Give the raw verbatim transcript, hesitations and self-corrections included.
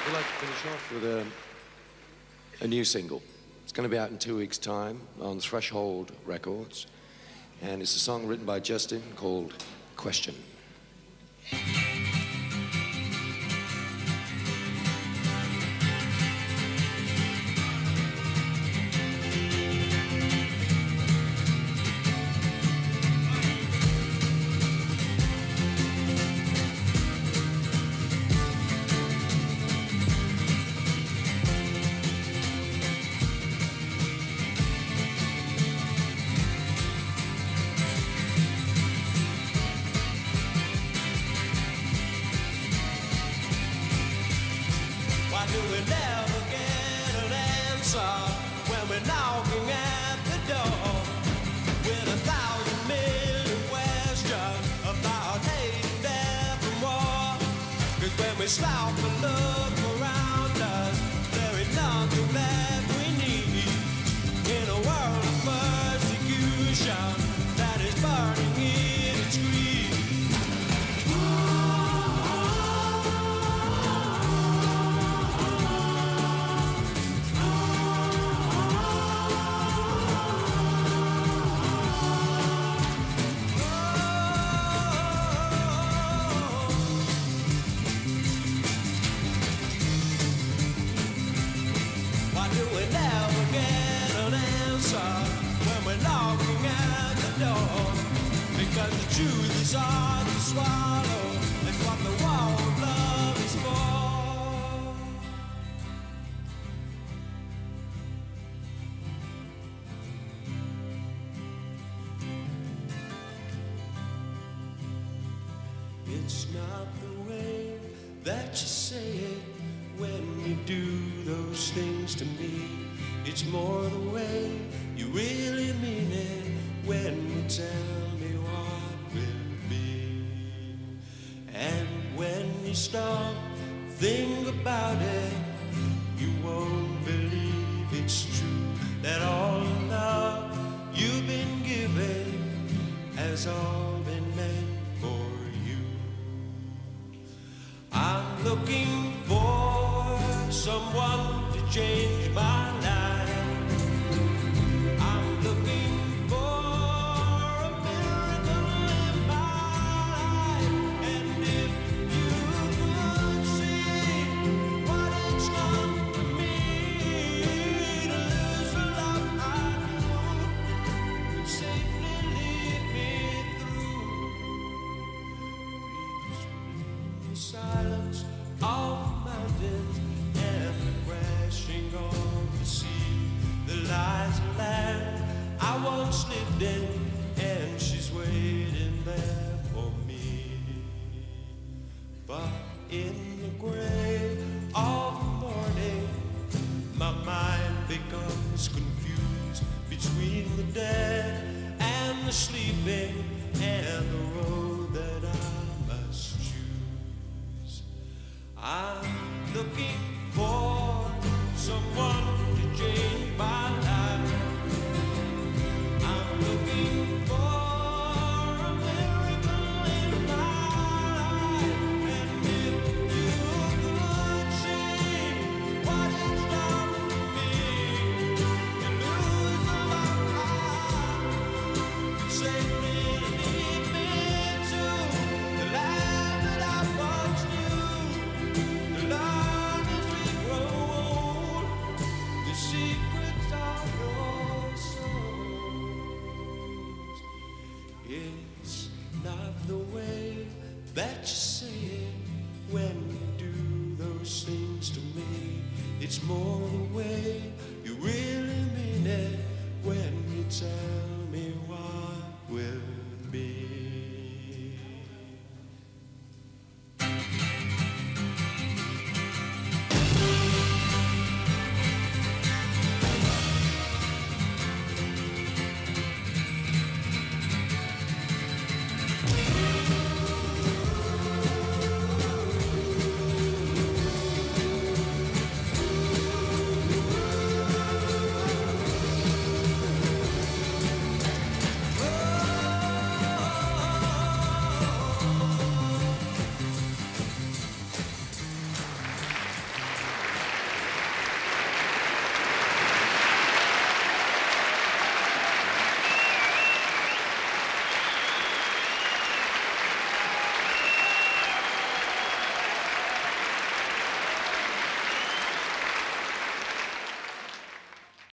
We'd like to finish off with a, a new single. It's going to be out in two weeks' time on Threshold Records. And it's a song written by Justin called Question. Why do we never get an answer when we're knocking at the door with a thousand million questions about hate and death and war? 'Cause when we stop and look around us, there is nothing that we need in a world of persecution that is burning in its greed. Why do we never get an answer when we're knocking at the door? Because the truth is hard to swallow. That's what the war of love is for. It's not the way that you say it when you do those things to me. It's more the way you really mean it when you tell me what will be. And when you stop, think about it, you won't believe it's true that all the love you've been given has all been meant for you. I'm looking for someone to change my life. I'm looking for a miracle in my life. And if you could see what it's done to me to lose the love I knew and safely lead me through. Please read the silence of mountains and the crashing of the sea. The lies of land I once lived in, and she's waiting there for me. But in the gray of morning, my mind becomes confused between the dead and the sleeping and the road that I must choose. I'm looking for someone to change my life. I'm looking for a miracle in my life. And if you could see what it's done to me, you lose the love I safely lead me to the land that I once knew. The love as we grow old, the secrets of your souls. It's not the way that you say it when you do those things to me. It's more the way you really mean it when you tell